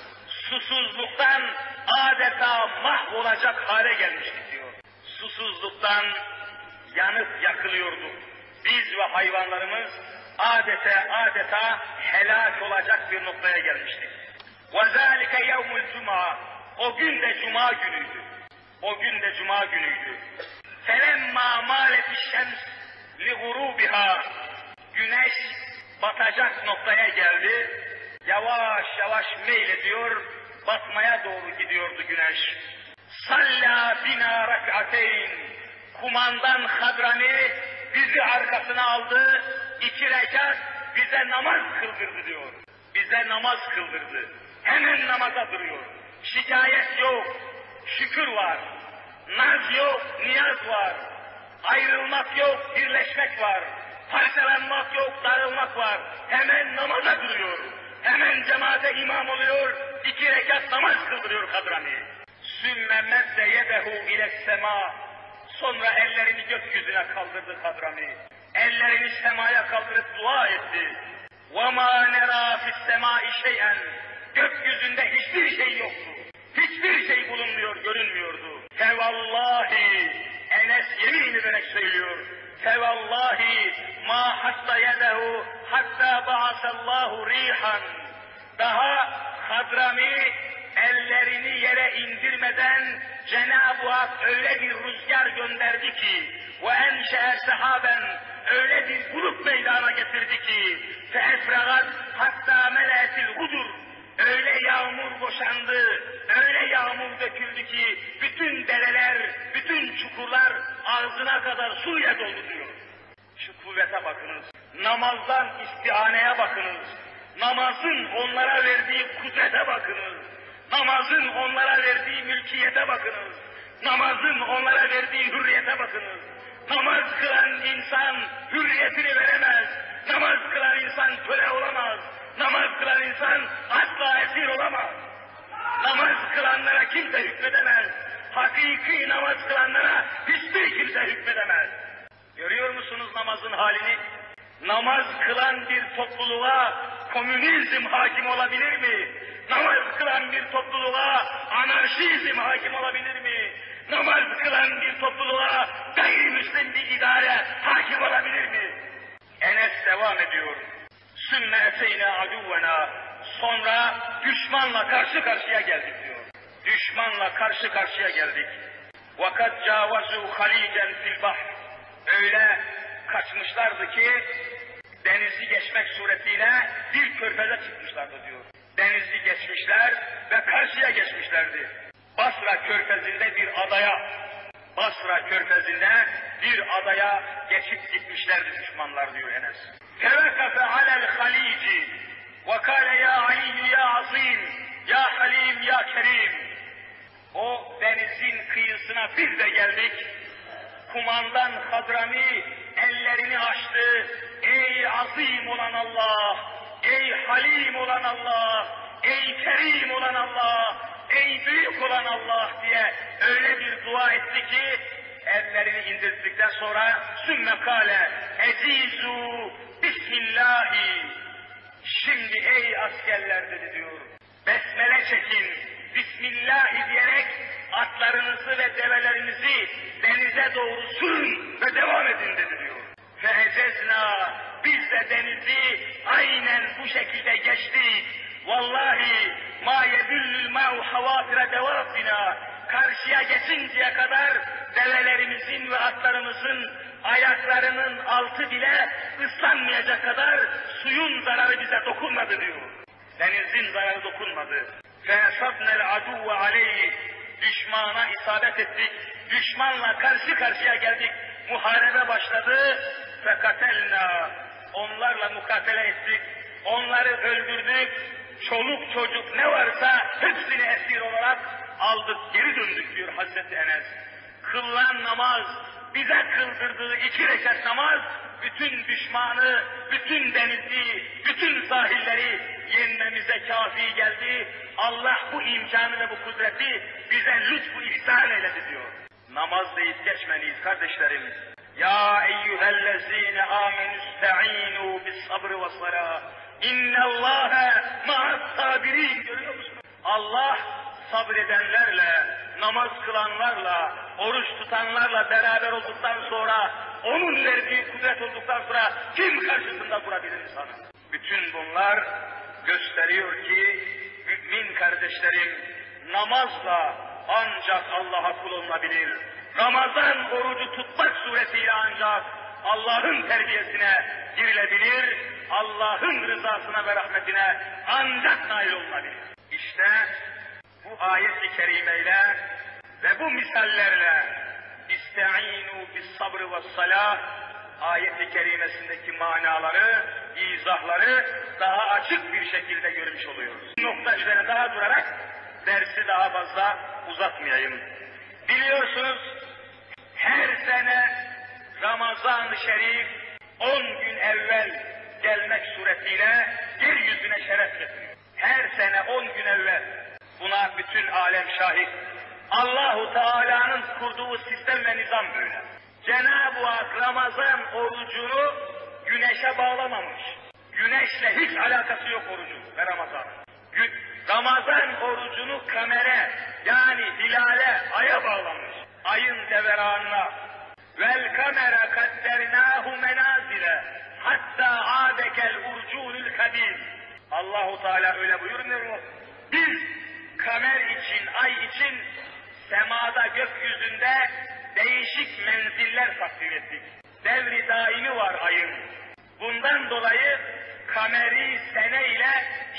susuzluktan adeta mahvolacak hale gelmiştik diyor. Susuzluktan yanıp yakılıyorduk. Biz ve hayvanlarımız adeta adeta helak olacak bir noktaya gelmiştik. وَذَٰلِكَ يَوْمُ الْجُمَعَ. O gün de cuma günüydü. O gün de cuma günüydü. فَلَمَّا مَالَتِ الشَّمْسِ لِغُرُوبِهَا. Güneş batacak noktaya geldi. Yavaş yavaş meylediyor, batmaya doğru gidiyordu güneş. Salla bina rak'ateyn. Kumandan Hadrami bizi arkasına aldı, iki rekat bize namaz kıldırdı diyor. Bize namaz kıldırdı. Hemen namaza duruyor. Şikayet yok, şükür var. Naz yok, niyaz var. Ayrılmak yok, birleşmek var. Parçalanmak yok, darılmak var. Hemen namaza duruyor. Hemen cemaate imam oluyor, iki rekat namaz kıldırıyor Hadrami. Sümme medde yedehu ile sema. Sonra ellerini gökyüzüne kaldırdı Hadrami. Ellerini semaya kaldırıp dua etti. وَمَا نَرَى فِي السَّمَاءِ شَيْئًا. Gökyüzünde hiçbir şey yoktu. Hiçbir şey bulunmuyor, görünmüyordu. Fevallahi, Enes yemin ederek söylüyor. Fevallahi ma hatta yedehu hatta ba'asallahu rihan. Daha Hadrami ellerini yere indirmeden Cenab-ı Hak öyle bir rüzgar gönderdi ki ve enşe'e sahaben, öyle bir bulut meydana getirdi ki feefragat hatta mele'etil hudur. Öyle yağmur boşandı, öyle yağmur döküldü ki bütün dereler, bütün çukurlar ağzına kadar suyla doldu diyor. Şu kuvvete bakınız, namazdan istihaneye bakınız, namazın onlara verdiği kudrete bakınız, namazın onlara verdiği mülkiyete bakınız, namazın onlara verdiği hürriyete bakınız. Namaz kılan insan hürriyetini veremez, namaz kılan insan köle olamaz, namaz kılan insan asla esir olamaz. Namaz kılanlara kimse hükmedemez, hakiki namaz kılanlara hiçbir kimse hükmedemez. Görüyor musunuz namazın halini? Namaz kılan bir topluluğa komünizm hakim olabilir mi? Namaz kılan bir topluluğa anarşizm hakim olabilir mi? Namaz kılan bir topluluğa gayrimüslim bir idare hakim olabilir mi? Enes devam ediyor. Sümme eteyne aduvvena. Sonra düşmanla karşı karşıya geldik diyor. Düşmanla karşı karşıya geldik. Vakat cavazu halicen fil bahr. Öyle kaçmışlardı ki denizi geçmek suretiyle bir körfeze çıkmışlardı diyor. Denizi geçmişler ve karşıya geçmişlerdi. Basra körfezinde bir adaya, Basra körfezinde bir adaya geçip gitmişlerdi düşmanlar diyor Enes. Fevekafe alel halici ve kâle ya aliyyü ya azim, ya halim ya kerim. O denizin kıyısına biz de geldik. Kumandan Hadrami ellerini açtı. Ey azim olan Allah, ey halim olan Allah, ey kerim olan Allah, ey büyük olan Allah diye öyle bir dua etti ki ellerini indirdikten sonra sümme kâle ezizu bismillahi. Şimdi ey askerler dedi diyor, besmele çekin, bismillahi diyerek atlarınızı ve develerinizi denize doğru sürün ve devam edin dedi diyor. Fehezezna, biz de denizi aynen bu şekilde geçtik. Vallahi ma yedüllül ma'u havafire devabina. Karşıya geçinceye kadar develerimizin ve atlarımızın ayaklarının altı bile ıslanmayacak kadar suyun zararı bize dokunmadı diyor. Denizin zararı dokunmadı. Fesabnel aduve aleyhi. Düşmana isabet ettik. Düşmanla karşı karşıya geldik. Muharebe başladı. Fekatelna. Onlarla mukatele ettik. Onları öldürdük. Çoluk çocuk ne varsa hepsini esir olarak aldık geri döndük diyor Hazreti Enes. Kılınan namaz, bize kıldırdığı iki rekat namaz, bütün düşmanı, bütün denizi, bütün sahilleri yenmemize kafi geldi. Allah bu imkanı ve bu kudreti bize lütfu ihsan eyledi diyor. Namaz deyip geçmeliyiz kardeşlerim. Ya eyyühellezine amenüsta'inu bis sabrı ve salâh. İnnallâhe ma'as sabirin. Görüyor musunuz? Allah sabredenlerle, namaz kılanlarla, oruç tutanlarla beraber olduktan sonra, onun verdiği kudret olduktan sonra kim karşısında durabilir insanı? Bütün bunlar gösteriyor ki mümin kardeşlerim, namazla ancak Allah'a kul olunabilir. Ramazan orucu tutmak suretiyle ancak Allah'ın terbiyesine girilebilir, Allah'ın rızasına ve rahmetine ancak nail olunabilir. İşte bu ayet-i kerimeyle ve bu misallerle İsta'inu bis sabrı ve salah ayet-i kerimesindeki manaları, izahları daha açık bir şekilde görmüş oluyoruz. Bu nokta üzerine daha durarak dersi daha fazla uzatmayayım. Biliyorsunuz her sene Ramazan-ı Şerif on gün evvel gelmek suretiyle yeryüzüne şeref getiriyor. Her sene on gün evvel. Buna bütün alem şahit. Allahu Teala'nın kurduğu sistem ve nizam böyle. Cenab-ı Hak Ramazan orucunu güneşe bağlamamış. Güneşle hiç alakası yok orucun ve Ramazan. Ramazan orucunu kamere yani hilale, aya bağlamış. Ayın deveranına. Vel kamera kaddernâhu menazile hatta âdekel urcûnül kadim. Allahu Teala öyle buyurmuyor mu? Biz kamer için, ay için semada, gökyüzünde değişik menziller takdir ettik. Devri daimi var ayın. Bundan dolayı kameri sene ile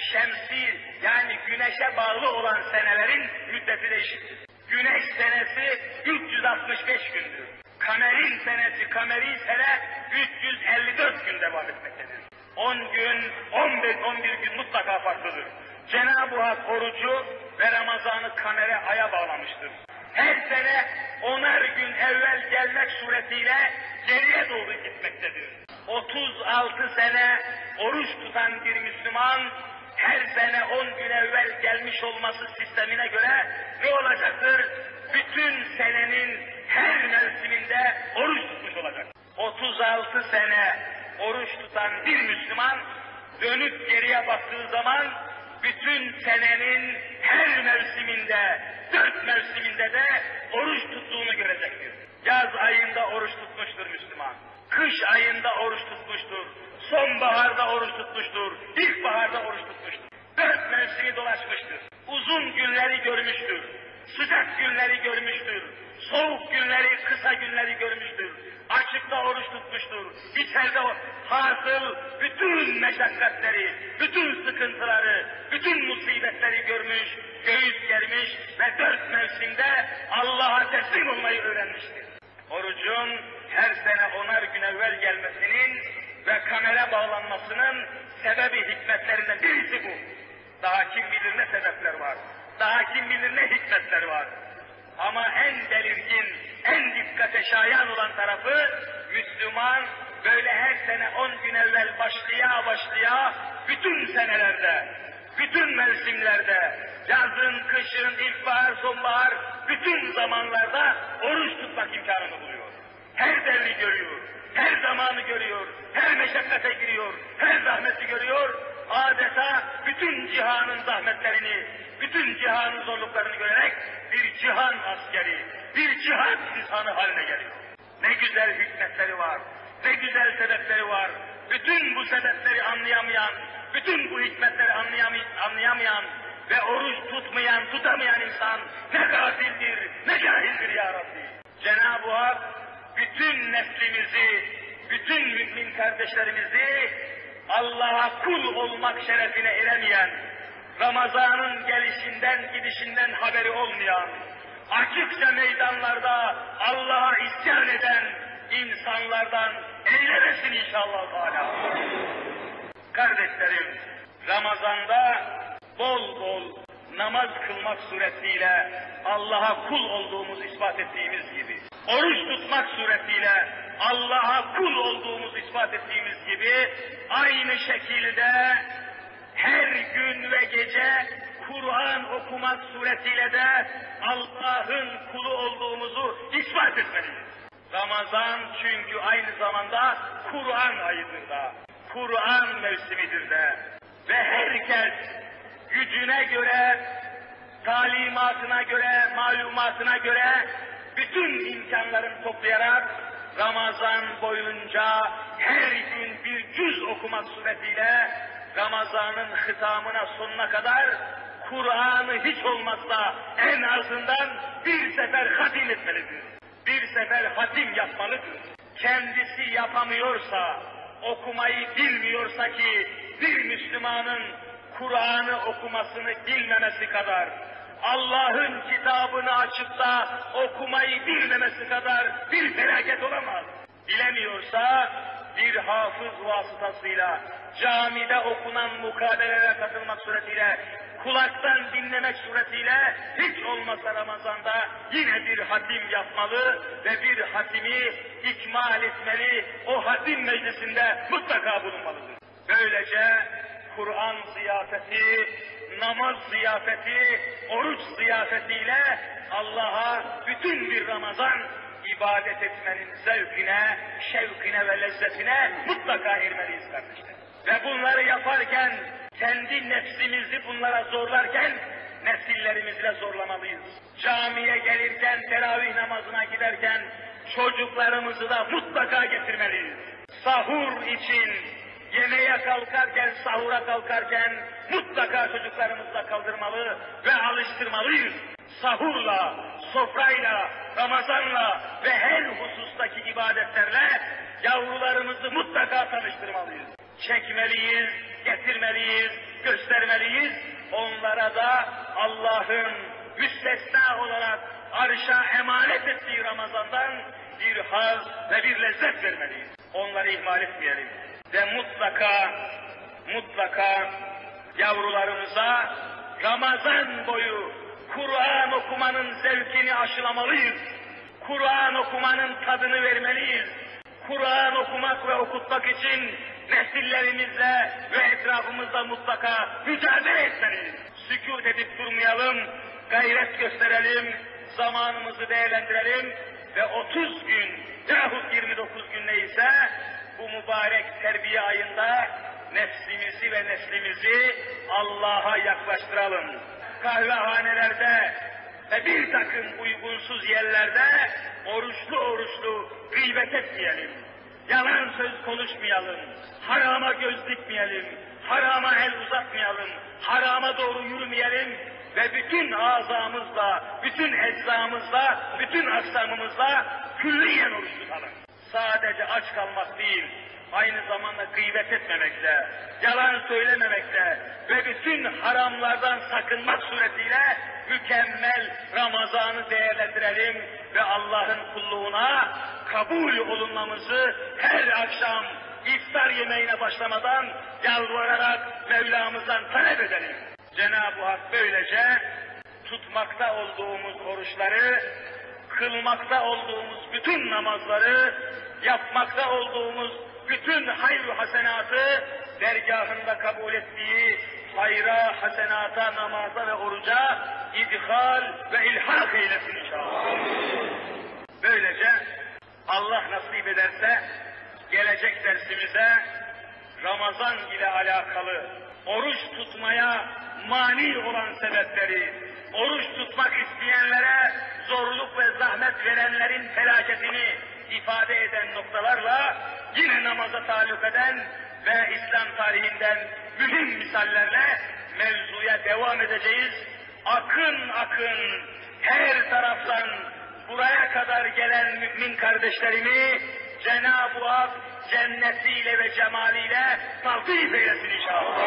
şemsi yani güneşe bağlı olan senelerin müddeti değişiktir. Güneş senesi üç yüz altmış beş gündür. Kamerin senesi, kameri sene üç yüz elli dört gün devam etmektedir. on gün, on beş on bir gün mutlaka farklıdır. Cenab-ı Hak orucu ve Ramazan'ı kamere, aya bağlamıştır. Her sene onar gün evvel gelmek suretiyle geriye doğru gitmektedir. otuz altı sene oruç tutan bir Müslüman her sene on gün evvel gelmiş olması sistemine göre ne olacaktır? Bütün senenin her mevsiminde oruç tutmuş olacak. otuz altı sene oruç tutan bir Müslüman dönüp geriye baktığı zaman bütün senenin her mevsiminde, dört mevsiminde de oruç tuttuğunu görecektir. Yaz ayında oruç tutmuştur Müslüman. Kış ayında oruç tutmuştur. Sonbaharda oruç tutmuştur. İlkbaharda oruç tutmuştur. Dört mevsimi dolaşmıştır. Uzun günleri görmüştür. Sıcak günleri görmüştür. Soğuk günleri, kısa günleri görmüştür. Açıkta oruç tutmuştur. İçeride hasıl bütün meşakkatleri, bütün sıkıntıları, bütün musibetleri görmüş, göğüs germiş ve dört mevsimde Allah'a teslim olmayı öğrenmiştir. Orucun her sene onar gün evvel gelmesinin ve kamera bağlanmasının sebebi, hikmetlerinden birisi bu. Daha kim bilir ne sebepler var. Daha kim bilir ne hikmetler var. Ama en belirgin, en dikkate şayan olan tarafı Müslüman böyle her sene on gün evvel başlaya başlaya bütün senelerde, bütün mevsimlerde, yazın, kışın, ilkbahar, sonbahar, bütün zamanlarda oruç tutmak imkanını buluyor. Her devri görüyor, her zamanı görüyor, her meşakkate giriyor, her zahmeti görüyor. Adeta bütün cihanın zahmetlerini, bütün cihanın zorluklarını görerek bir cihan askeri, bir cihan insanı haline geliyor. Ne güzel hikmetleri var, ne güzel sebepleri var. Bütün bu sebepleri anlayamayan, bütün bu hikmetleri anlayamayan ve oruç tutmayan, tutamayan insan ne gafildir, ne cahildir ya Rabbi. Cenab-ı Hak bütün neslimizi, bütün mümin kardeşlerimizi Allah'a kul olmak şerefine eremeyen, Ramazan'ın gelişinden gidişinden haberi olmayan, açıkça meydanlarda Allah'a isyan eden insanlardan eylemesin inşallah Teala. Kardeşlerim, Ramazan'da bol bol namaz kılmak suretiyle Allah'a kul olduğumuzu ispat ettiğimiz gibi, oruç tutmak suretiyle Allah'a kul olduğumuzu ispat ettiğimiz gibi, aynı şekilde her gün ve gece Kur'an okumak suretiyle de Allah'ın kulu olduğumuzu ispat etmeliyiz. Ramazan çünkü aynı zamanda Kur'an ayıdır da, Kur'an mevsimidir de ve herkes gücüne göre, talimatına göre, malumatına göre bütün imkanlarını toplayarak Ramazan boyunca her gün bir cüz okumak suretiyle Ramazan'ın hitamına sonuna kadar Kur'an'ı hiç olmazsa en azından bir sefer hatim etmelidir. Bir sefer hatim yapmalıdır. Kendisi yapamıyorsa, okumayı bilmiyorsa ki bir Müslümanın Kur'an'ı okumasını bilmemesi kadar, Allah'ın kitabını açıp da okumayı bilmemesi kadar bir felaket olamaz. Bilemiyorsa bir hafız vasıtasıyla camide okunan mukabelelere katılmak suretiyle, kulaktan dinlemek suretiyle hiç olmasa Ramazan'da yine bir hatim yapmalı ve bir hatimi ikmal etmeli, o hatim meclisinde mutlaka bulunmalıdır. Böylece Kur'an ziyafeti, namaz ziyafeti, oruç ziyafetiyle Allah'a bütün bir Ramazan ibadet etmenin zevkine, şevkine ve lezzetine mutlaka ermeliyiz kardeşler. Ve bunları yaparken, kendi nefsimizi bunlara zorlarken, nesillerimizle zorlamalıyız. Camiye gelirken, teravih namazına giderken, çocuklarımızı da mutlaka getirmeliyiz. Sahur için, yemeğe kalkarken, sahura kalkarken, mutlaka çocuklarımızla kaldırmalı ve alıştırmalıyız. Sahurla, sofrayla, Ramazanla ve her husustaki ibadetlerle yavrularımızı mutlaka tanıştırmalıyız. Çekmeliyiz, getirmeliyiz, göstermeliyiz. Onlara da Allah'ın müstesna olarak arşa emanet ettiği Ramazan'dan bir haz ve bir lezzet vermeliyiz. Onları ihmal etmeyelim. Ve mutlaka, mutlaka yavrularımıza Ramazan boyu Kur'an okumanın zevkini aşılamalıyız. Kur'an okumanın tadını vermeliyiz. Kur'an okumak ve okutmak için nesillerimizle ve etrafımızda mutlaka mücadele etmeliyiz. Sükût edip durmayalım, gayret gösterelim, zamanımızı değerlendirelim ve otuz gün yahut yirmi dokuz gün neyse bu mübarek terbiye ayında nefsimizi ve neslimizi Allah'a yaklaştıralım. Kahvehanelerde ve bir takım uygunsuz yerlerde oruçlu oruçlu gıybet etmeyelim. Yalan söz konuşmayalım. Harama göz dikmeyelim. Harama el uzatmayalım. Harama doğru yürümeyelim. Ve bütün azamızla, bütün eczamızla, bütün aksamımızla külliyen oruç tutalım. Sadece aç kalmak değil, aynı zamanda gıybet etmemekle, yalan söylememekle ve bütün haramlardan sakınmak suretiyle mükemmel Ramazan'ı değerlendirelim ve Allah'ın kulluğuna kabul olunmamızı her akşam iftar yemeğine başlamadan yalvararak Mevlamızdan talep edelim. Cenab-ı Hak böylece tutmakta olduğumuz oruçları, kılmakta olduğumuz bütün namazları, yapmakta olduğumuz bütün hayr-ı hasenatı dergahında kabul ettiği hayra, hasenata, namaza ve oruca idhal ve ilhak eylesin inşallah. Böylece Allah nasip ederse gelecek dersimize Ramazan ile alakalı oruç tutmaya mani olan sebepleri, oruç tutmak isteyenlere zorluk ve zahmet verenlerin felaketini ifade eden noktalarla yine namaza taluk eden ve İslam tarihinden mühim misallerle mevzuya devam edeceğiz. Akın akın her taraftan buraya kadar gelen mümin kardeşlerimi Cenab-ı Hak cennetiyle ve cemaliyle taltif eylesin inşallah.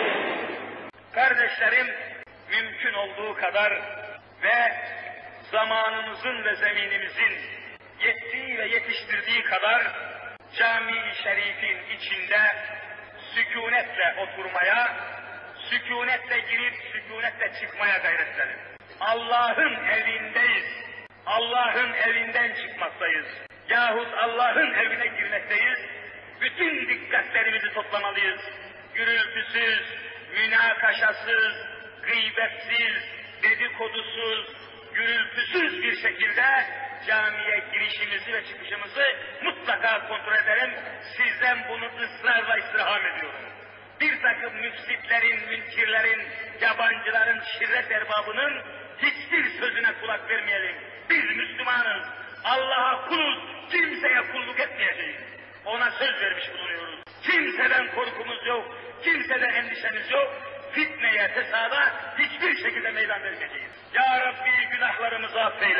Kardeşlerim, mümkün olduğu kadar ve zamanımızın ve zeminimizin yettiği ve yetiştirdiği kadar cami-i şerifin içinde sükunetle oturmaya, sükunetle girip sükunetle çıkmaya gayretlenin. Allah'ın evindeyiz. Allah'ın evinden çıkmaktayız. Yahut Allah'ın evine girmekteyiz. Bütün dikkatlerimizi toplamalıyız. Gürültüsüz, münakaşasız, gıybetsiz, dedikodusuz, gürültüsüz bir şekilde camiye girişimizi ve çıkışımızı mutlaka kontrol edelim. Sizden bunu ısrarla istirham ediyorum. Bir takım müfsitlerin, münkirlerin, yabancıların, şirret erbabının hiçbir sözüne kulak vermeyelim. Biz Müslümanız, Allah'a kuluz, kimseye kulluk etmeyeceğiz. Ona söz vermiş bulunuyoruz. Kimseden korkumuz yok, kimseden endişemiz yok. Fitneye, fesada hiçbir şekilde meydan vermeyeceğiz. Ya Rabbi günahlarımızı affeyle.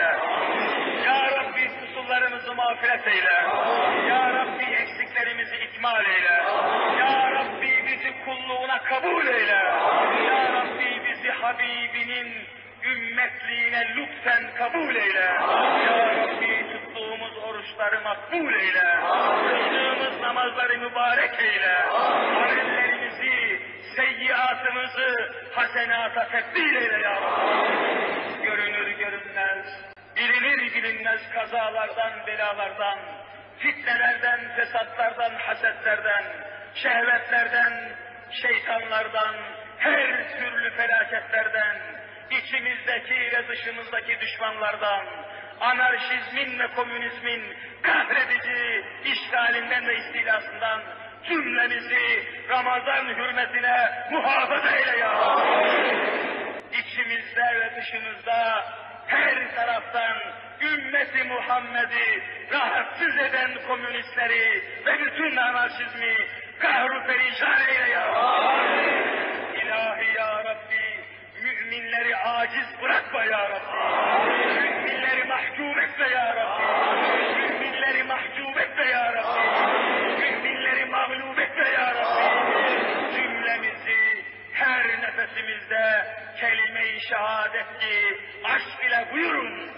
Ya Rabbi kusurlarımızı mağfiret eyle. Ya Rabbi eksiklerimizi ikmal eyle. Ya Rabbi bizi kulluğuna kabul eyle. Ya Rabbi bizi Habibinin ümmetliğine lütfen kabul eyle. Ya Rabbi tuttuğumuz oruçları makbul eyle. Kıldığımız namazları mübarek eyle. Amellerimizi, seyyiatımızı hasenata tebdil eyle ya Rabbi. Görünür görünmez, bilinir bilinmez kazalardan, belalardan, fitnelerden, fesatlardan, hasetlerden, şehvetlerden, şeytanlardan, her türlü felaketlerden, içimizdeki ve dışımızdaki düşmanlardan, anarşizmin ve komünizmin kahredici işgalinden ve istilasından cümlemizi Ramazan hürmetine muhafaza eyle ya Rabbi. İçimizde ve dışımızda her taraftan ümmeti Muhammed'i rahatsız eden komünistleri ve bütün anarşizmi kahru perişan eyle ya Rabbi. İlahi ya Rabbi, müminleri aciz bırakma ya Rabbi. Müminleri mahcup etme ya Rabbi. Müminleri mahcup etme ya Rabbi. Müminleri mağlup etme ya Rabbi. Cümlemizi her nefesimizde kelime-i şehadet ki aşk ile buyurun.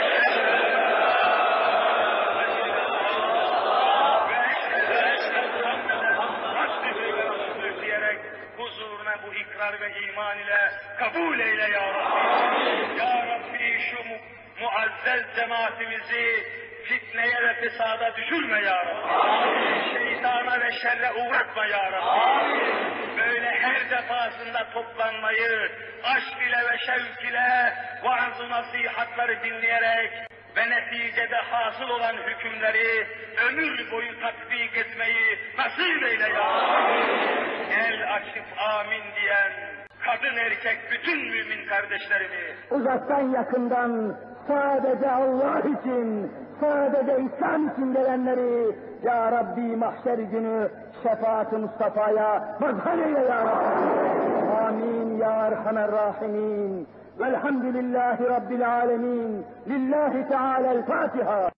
Huzuruna bu ikrar ve iman ile kabul eyle ya Rabbi. Ya Rabbi şu mu muazzez cemaatimizi fitneye ve fesada düşürme ya Rabbi. Şeytana ve şerre uğratma ya Rabbi. Böyle her defasında toplanmayı aşk ile ve şevk ile vaaz-ı nasihatları dinleyerek ve neticede hasıl olan hükümleri ömür boyu tatbik etmeyi nasip eyle ya Rabbi. El açıp amin diyen kadın erkek bütün mümin kardeşlerimi
uzaktan yakından sadece Allah için, sadece İslam için gelenleri ya Rabbi mahşer günü şefaat-ı Mustafa'ya mazhar eyle ya Rabbi. Amin ya Erhamer Rahimin. Velhamdülillahi Rabbil Alemin. Lillahi Teala'l Fatiha.